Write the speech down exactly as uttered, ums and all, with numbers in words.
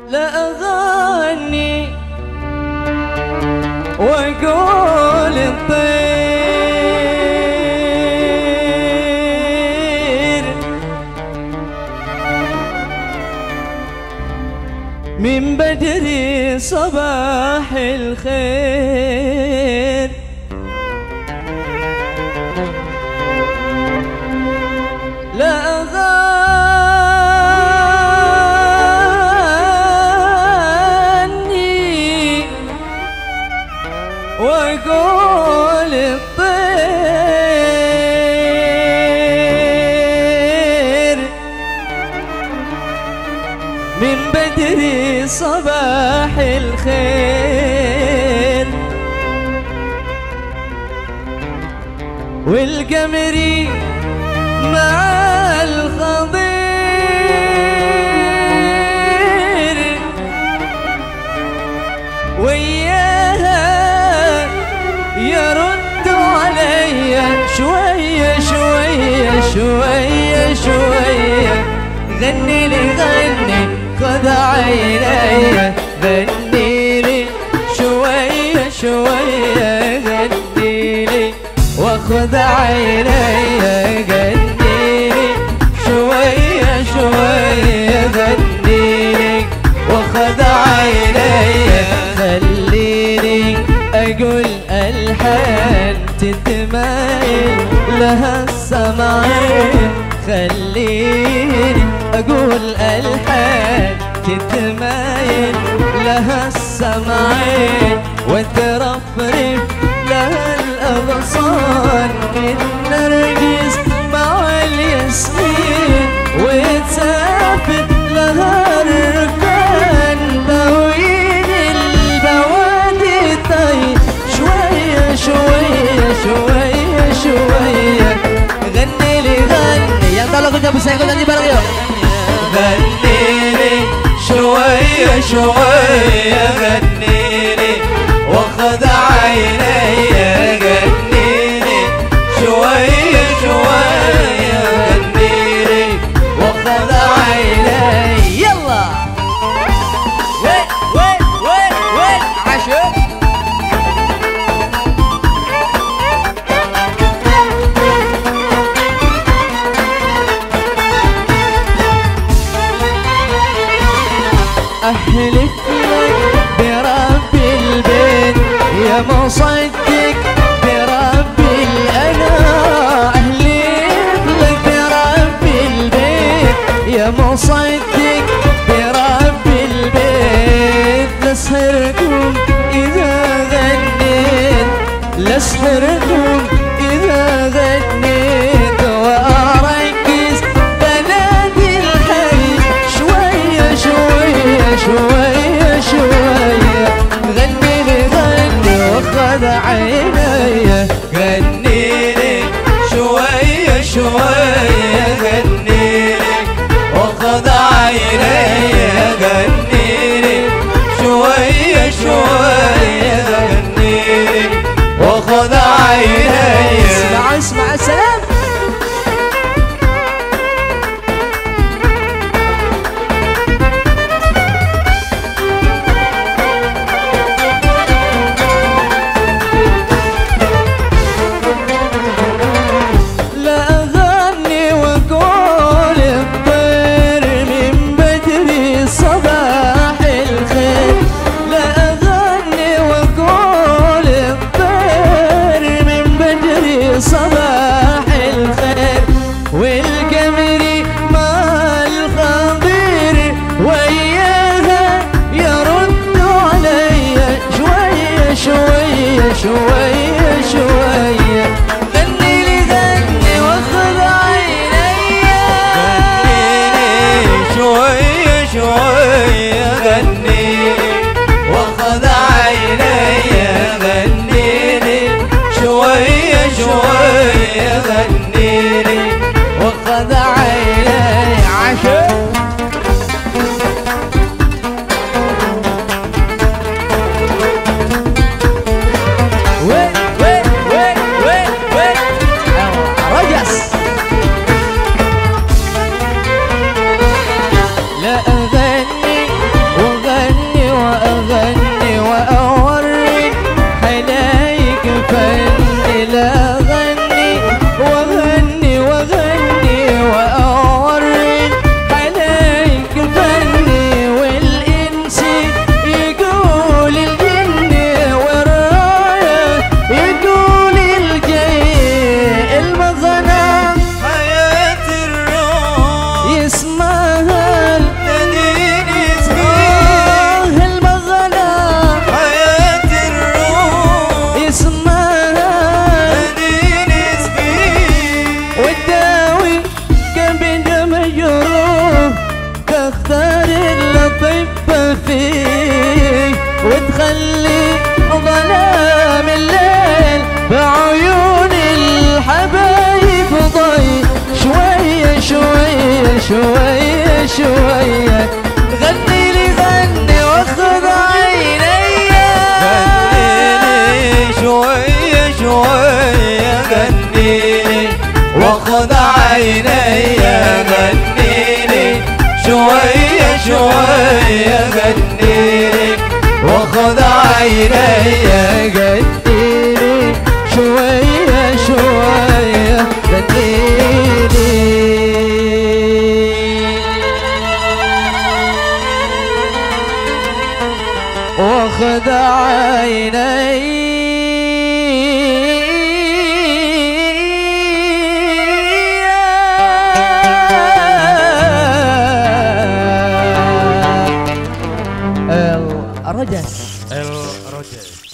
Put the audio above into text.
لا أغني وأقول الطير من بدري صباح الخير. لا أغني وأقول الطير من بدري صباح الخير. والقمري مع الخضير وياها يرد علي شوية شوية شوية شوية. غني لي غني خذ عيني غني لي شوية شوية. غني لي وخذ عيني غني لي شوية شوية. غني لي وخذ عيني خليني أقول ألحان تتمايل لها السمعين. خليني أقول ألحان تتمايل لها السمعين وترفرف لها الأغصان من نرجس مع الياسمين وتسافر لها الركان دوين البوادي طيب شوية شوية شوية شوية. غني لي غني yang tahu lagunya bisa ikut nyanyi bareng yuk. غني لي شوية شوية. غني لي وخذ عيني غني لي شوية شوية. غني لي وخذ عيني يلا وين وين وين وين عشق. أحلف لك برب البيت يا مصدق برب الأنا. أحلف لك برب البيت يا مصدق برب البيت. لأسحركم إذا غنيت لأسحركم إذا غنيت وأركز بنادي الحي شوية شوية شوية شوية. غني لي غني وخذ عيني غني لي شوية شوية. غني لي وخذ عيني غني لي شوية شوية. غني لي وخذ عيني. اسمع اسمع السلام. صباح الخير والقمري مع الخضير وياها يرد علي شوية شوية شوية شوية. غني لي غني وخذ عيني غني لي شوية شوية. غني لي وخذ عيني غني لي شوية شوية. غني لي وخذ عيني عشق. خلي ظلام الليل بعيون الحبايب ضي شوية شوية شوية شوية غني لي غني واخذ عيني غني لي شوية شوية غني لي واخذ عيني غني لي شوية شوية غني لي واخذ عيني غني لي شوية شوية غني لي واخذ عيني الرجس الرجس